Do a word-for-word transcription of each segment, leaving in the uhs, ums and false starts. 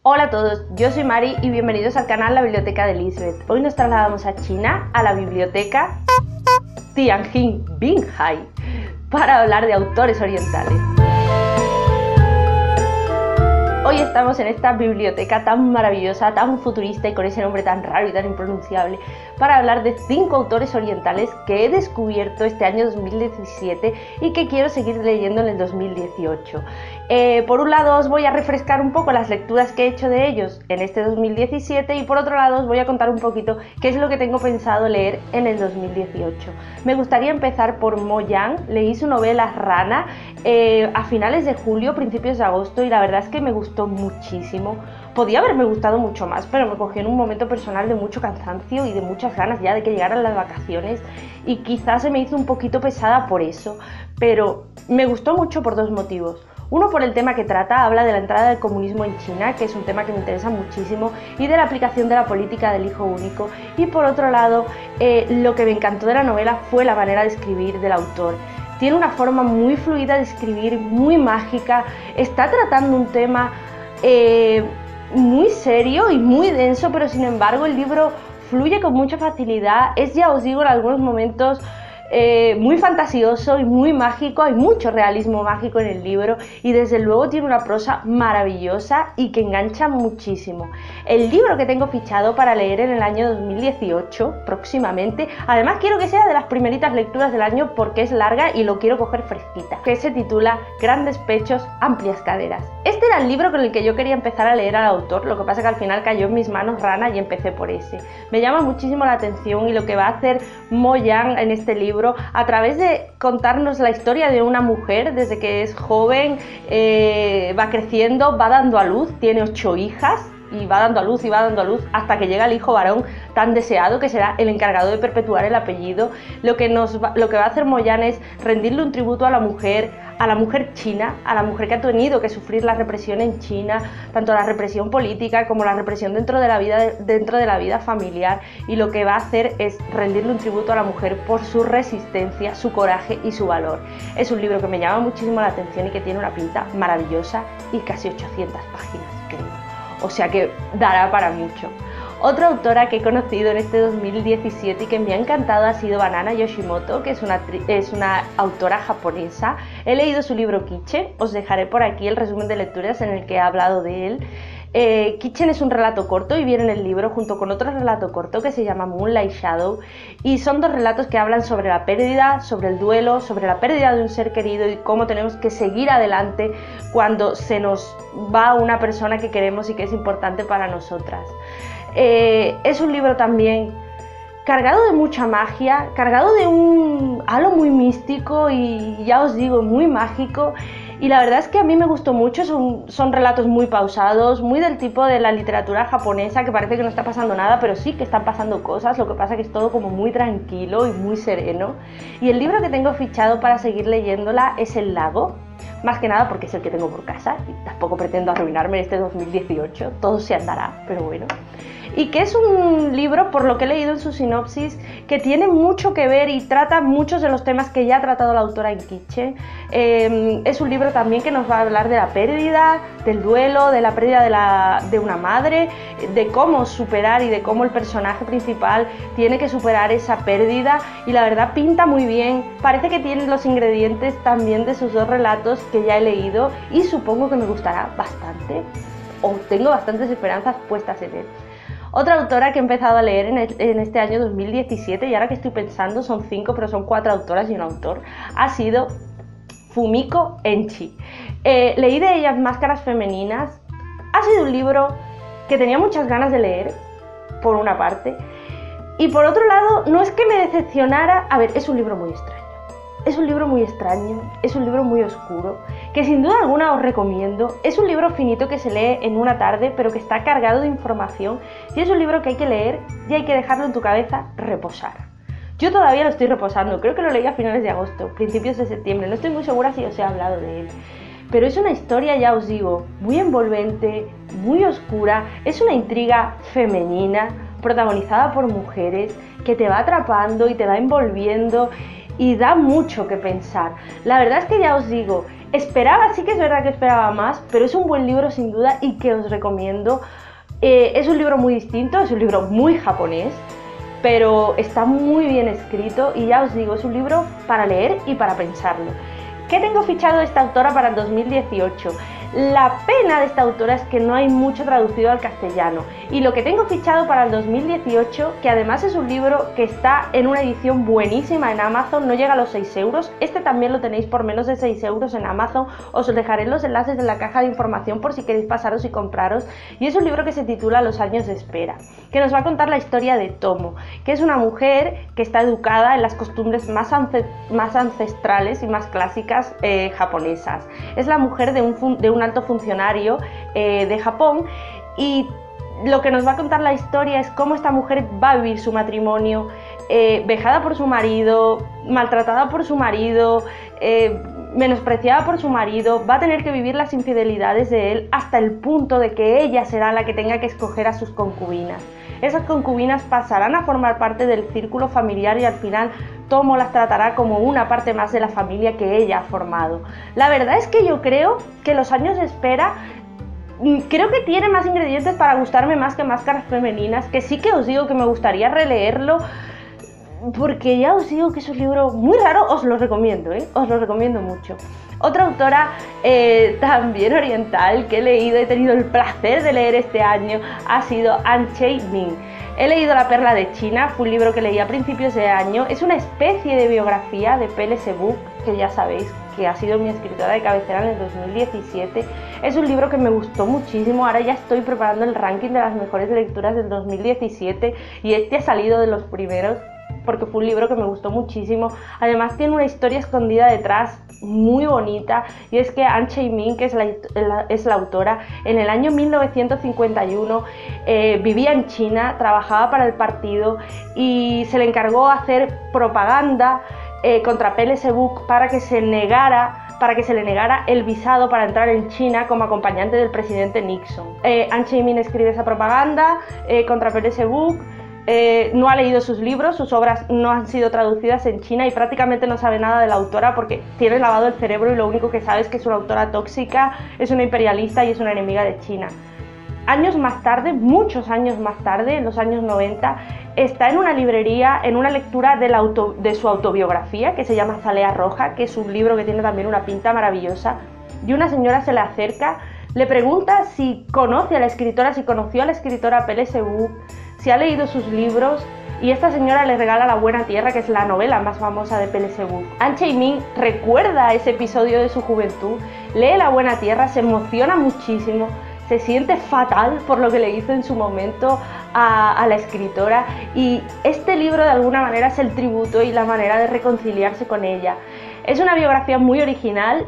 Hola a todos, yo soy Mari y bienvenidos al canal La Biblioteca de Lisbeth. Hoy nos trasladamos a China, a la biblioteca Tianjin Binhai, para hablar de autores orientales. Hoy estamos en esta biblioteca tan maravillosa, tan futurista y con ese nombre tan raro y tan impronunciable, para hablar de cinco autores orientales que he descubierto este año dos mil diecisiete y que quiero seguir leyendo en el dos mil dieciocho. Eh, por un lado os voy a refrescar un poco las lecturas que he hecho de ellos en este dos mil diecisiete y por otro lado os voy a contar un poquito qué es lo que tengo pensado leer en el dos mil dieciocho. Me gustaría empezar por Mo Yan. Leí su novela Rana eh, a finales de julio, principios de agosto, y la verdad es que me gustó muchísimo. Podía haberme gustado mucho más, pero me cogió en un momento personal de mucho cansancio y de muchas ganas ya de que llegaran las vacaciones y quizás se me hizo un poquito pesada por eso, pero me gustó mucho por dos motivos. Uno, por el tema que trata, habla de la entrada del comunismo en China, que es un tema que me interesa muchísimo, y de la aplicación de la política del hijo único. Y por otro lado, eh, lo que me encantó de la novela fue la manera de escribir del autor. Tiene una forma muy fluida de escribir, muy mágica, está tratando un tema eh, muy serio y muy denso, pero sin embargo el libro fluye con mucha facilidad. Es, ya os digo, en algunos momentos Eh, muy fantasioso y muy mágico, hay mucho realismo mágico en el libro y desde luego tiene una prosa maravillosa y que engancha muchísimo. El libro que tengo fichado para leer en el año dos mil dieciocho, próximamente, además quiero que sea de las primeritas lecturas del año porque es larga y lo quiero coger fresquita, que se titula Grandes pechos, amplias caderas. Este era el libro con el que yo quería empezar a leer al autor, lo que pasa que al final cayó en mis manos Rana y empecé por ese. Me llama muchísimo la atención y lo que va a hacer Mo Yan en este libro a través de contarnos la historia de una mujer desde que es joven, eh, va creciendo, va dando a luz, tiene ocho hijas y va dando a luz y va dando a luz hasta que llega el hijo varón tan deseado que será el encargado de perpetuar el apellido. Lo que, nos va, lo que va a hacer Mo Yan es rendirle un tributo a la mujer, a la mujer china, a la mujer que ha tenido que sufrir la represión en China, tanto la represión política como la represión dentro de la vida, dentro de la vida familiar, y lo que va a hacer es rendirle un tributo a la mujer por su resistencia, su coraje y su valor. Es un libro que me llama muchísimo la atención y que tiene una pinta maravillosa y casi ochocientas páginas, creo. O sea que dará para mucho. Otra autora que he conocido en este dos mil diecisiete y que me ha encantado ha sido Banana Yoshimoto, que es una, es una autora japonesa. He leído su libro Kitchen, os dejaré por aquí el resumen de lecturas en el que he hablado de él. Eh, Kitchen es un relato corto y viene en el libro junto con otro relato corto que se llama Moonlight Shadow, y son dos relatos que hablan sobre la pérdida, sobre el duelo, sobre la pérdida de un ser querido y cómo tenemos que seguir adelante cuando se nos va una persona que queremos y que es importante para nosotras. Eh, es un libro también cargado de mucha magia, cargado de un halo muy místico y ya os digo, muy mágico. Y la verdad es que a mí me gustó mucho, son, son relatos muy pausados, muy del tipo de la literatura japonesa, que parece que no está pasando nada, pero sí que están pasando cosas, lo que pasa que es todo como muy tranquilo y muy sereno. Y el libro que tengo fichado para seguir leyéndola es El lago, más que nada porque es el que tengo por casa y tampoco pretendo arruinarme en este dos mil dieciocho, todo se andará, pero bueno. Y que es un libro, por lo que he leído en su sinopsis, que tiene mucho que ver y trata muchos de los temas que ya ha tratado la autora en Kitchen. Eh, es un libro también que nos va a hablar de la pérdida, del duelo, de la pérdida de, la, de una madre, de cómo superar y de cómo el personaje principal tiene que superar esa pérdida, y la verdad pinta muy bien. Parece que tiene los ingredientes también de sus dos relatos que ya he leído y supongo que me gustará bastante, o tengo bastantes esperanzas puestas en él. Otra autora que he empezado a leer en, el, en este año dos mil diecisiete, y ahora que estoy pensando son cinco, pero son cuatro autoras y un autor, ha sido Fumiko Enchi. Eh, leí de ellas Máscaras femeninas. Ha sido un libro que tenía muchas ganas de leer, por una parte, y por otro lado, no es que me decepcionara. A ver, es un libro muy extraño. Es un libro muy extraño, es un libro muy oscuro, que sin duda alguna os recomiendo. Es un libro finito que se lee en una tarde, pero que está cargado de información, y es un libro que hay que leer y hay que dejarlo en tu cabeza reposar. Yo todavía lo estoy reposando, creo que lo leí a finales de agosto, principios de septiembre, no estoy muy segura si os he hablado de él. Pero es una historia, ya os digo, muy envolvente, muy oscura, es una intriga femenina, protagonizada por mujeres, que te va atrapando y te va envolviendo. y da mucho que pensar. La verdad es que ya os digo, esperaba, sí que es verdad que esperaba más, pero es un buen libro sin duda y que os recomiendo. Eh, es un libro muy distinto, es un libro muy japonés, pero está muy bien escrito y ya os digo, es un libro para leer y para pensarlo. ¿Qué tengo fichado de esta autora para el dos mil dieciocho? La pena de esta autora es que no hay mucho traducido al castellano, y lo que tengo fichado para el dos mil dieciocho, que además es un libro que está en una edición buenísima en Amazon, no llega a los seis euros, este también lo tenéis por menos de seis euros en Amazon, os dejaré los enlaces en la caja de información por si queréis pasaros y compraros, y es un libro que se titula Los años de espera, que nos va a contar la historia de Tomo, que es una mujer que está educada en las costumbres más, ance más ancestrales y más clásicas eh, japonesas. Es la mujer de un, de un alto funcionario eh, de Japón, y lo que nos va a contar la historia es cómo esta mujer va a vivir su matrimonio, eh, vejada por su marido, maltratada por su marido, eh, menospreciada por su marido, va a tener que vivir las infidelidades de él hasta el punto de que ella será la que tenga que escoger a sus concubinas. Esas concubinas pasarán a formar parte del círculo familiar y al final Tomo las tratará como una parte más de la familia que ella ha formado. La verdad es que yo creo que Los años de espera, creo que tiene más ingredientes para gustarme más que Máscaras femeninas, que sí que os digo que me gustaría releerlo, porque ya os digo que es un libro muy raro, os lo recomiendo, ¿eh? Os lo recomiendo mucho. Otra autora eh, también oriental que he leído, he tenido el placer de leer este año, ha sido An Chei-min. He leído La perla de China, fue un libro que leí a principios de año, es una especie de biografía de Pele Sebuk, que ya sabéis que ha sido mi escritora de cabecera en el dos mil diecisiete. Es un libro que me gustó muchísimo, ahora ya estoy preparando el ranking de las mejores lecturas del dos mil diecisiete y este ha salido de los primeros, porque fue un libro que me gustó muchísimo. Además tiene una historia escondida detrás muy bonita, y es que An Chei-min, que es la, la, es la autora, en el año mil novecientos cincuenta y uno eh, vivía en China, trabajaba para el partido y se le encargó hacer propaganda eh, contra Pele Sebuk para que se negara para que se le negara el visado para entrar en China como acompañante del presidente Nixon. Eh, An Chei-min escribe esa propaganda eh, contra Pele Sebuk. Eh, no ha leído sus libros, sus obras no han sido traducidas en China y prácticamente no sabe nada de la autora porque tiene lavado el cerebro y lo único que sabe es que es una autora tóxica, es una imperialista y es una enemiga de China. Años más tarde, muchos años más tarde, en los años noventa, está en una librería, en una lectura de, la auto, de su autobiografía, que se llama Azalea Roja, que es un libro que tiene también una pinta maravillosa, y una señora se le acerca, le pregunta si conoce a la escritora, si conoció a la escritora Pele Sebuk, si ha leído sus libros, y esta señora le regala La buena tierra, que es la novela más famosa de Pele Sebuk. An Chei-min recuerda ese episodio de su juventud, lee La buena tierra, se emociona muchísimo, se siente fatal por lo que le hizo en su momento a, a la escritora, y este libro de alguna manera es el tributo y la manera de reconciliarse con ella. Es una biografía muy original,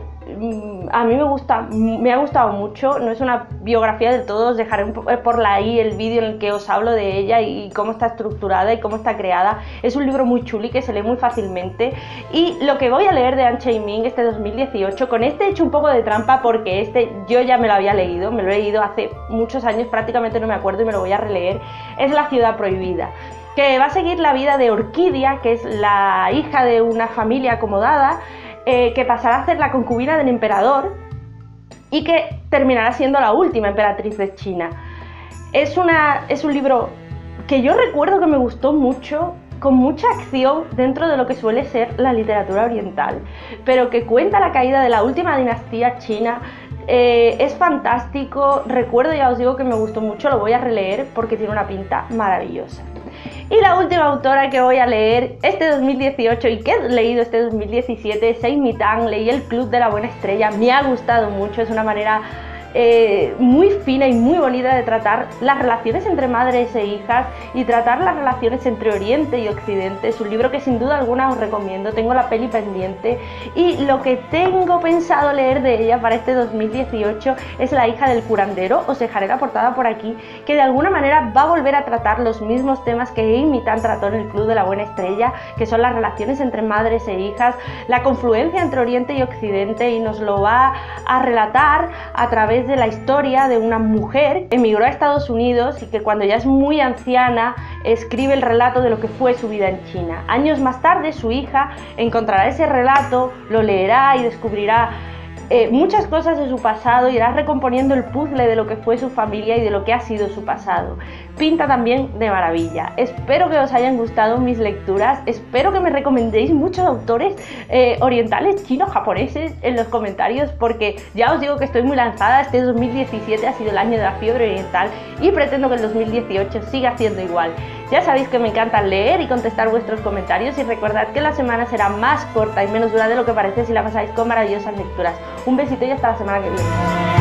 a mí me gusta, me ha gustado mucho, no es una biografía del todo, os dejaré por ahí el vídeo en el que os hablo de ella y cómo está estructurada y cómo está creada. Es un libro muy chuli que se lee muy fácilmente, y lo que voy a leer de An Chei-min este dos mil dieciocho, con este he hecho un poco de trampa porque este yo ya me lo había leído, me lo he leído hace muchos años, prácticamente no me acuerdo y me lo voy a releer, es La ciudad prohibida, que va a seguir la vida de Orquídea, que es la hija de una familia acomodada, Eh, que pasará a ser la concubina del emperador y que terminará siendo la última emperatriz de China. Es, una, es un libro que yo recuerdo que me gustó mucho, con mucha acción dentro de lo que suele ser la literatura oriental, pero que cuenta la caída de la última dinastía china. Eh, es fantástico, recuerdo, ya os digo que me gustó mucho, lo voy a releer porque tiene una pinta maravillosa. Y la última autora que voy a leer este dos mil dieciocho y que he leído este dos mil diecisiete es Seimi Tang. Leí El club de la buena estrella, me ha gustado mucho, es una manera eh, muy fina y muy bonita de tratar las relaciones entre madres e hijas y tratar las relaciones entre Oriente y Occidente. Es un libro que sin duda alguna os recomiendo, tengo la peli pendiente, y lo que tengo pensado leer de ella para este dos mil dieciocho es La hija del curandero. Os dejaré la portada por aquí, que de alguna manera va a volver a tratar los mismos temas que Seimi Tang trató en El club de la buena estrella, que son las relaciones entre madres e hijas, la confluencia entre Oriente y Occidente, y nos lo va a relatar a través es de la historia de una mujer que emigró a Estados Unidos y que cuando ya es muy anciana escribe el relato de lo que fue su vida en China. Años más tarde su hija encontrará ese relato, lo leerá y descubrirá Eh, muchas cosas de su pasado, irá recomponiendo el puzzle de lo que fue su familia y de lo que ha sido su pasado. Pinta también de maravilla. Espero que os hayan gustado mis lecturas, espero que me recomendéis muchos autores eh, orientales, chinos, japoneses en los comentarios, porque ya os digo que estoy muy lanzada. Este dos mil diecisiete ha sido el año de la fiebre oriental y pretendo que el dos mil dieciocho siga siendo igual. Ya sabéis que me encanta leer y contestar vuestros comentarios, y recordad que la semana será más corta y menos dura de lo que parece si la pasáis con maravillosas lecturas. Un besito y hasta la semana que viene.